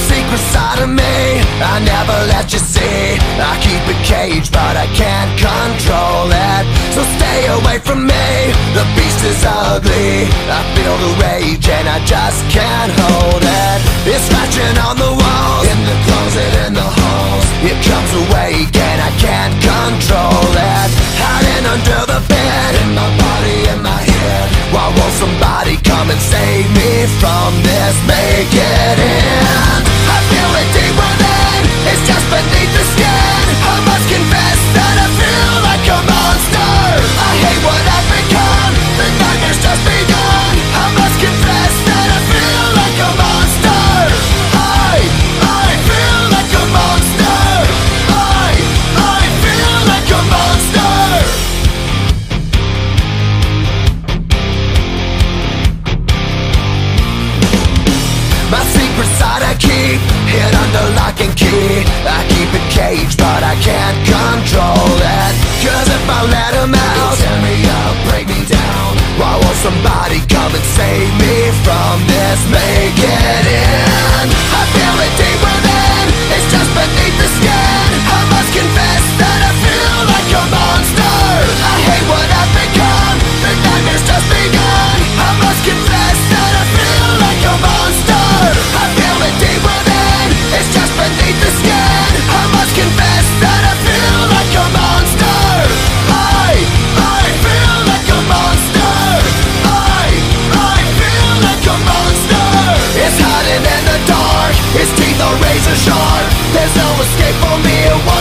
secret side of me I never let you see. I keep it caged but I can't control it. So stay away from me, the beast is ugly. I feel the rage and I just can't hold it. It's scratching on the walls, in the closet, in the halls. It comes awake and I can't control it. Hiding under the bed, in my body, in my head. Why won't somebody come and save me from this? Make it end. I feel it deep within, it's just beneath the skin. I must confess that I feel like a monster. I hate what I've become, the nightmare's just begun. I must confess that I feel like a monster. I feel like a monster. I feel like a monster. My secret side I keep hid under lock and key. I keep it caged but I can't control it. Cause if I let him out, he'll tear me up, break me down. Why won't somebody come and save me from this? Make it end. I feel it deep within, it's just beneath the skin. I must confess that I feel like a monster. I hate what I've become, the nightmare's just begun. I must confess that I feel like a monster. I feel it deep within, it's just beneath the skin. I must confess that I feel like a monster. I feel like a monster. I feel like a monster. It's hiding in the dark, its teeth are razor sharp. There's no escape for me.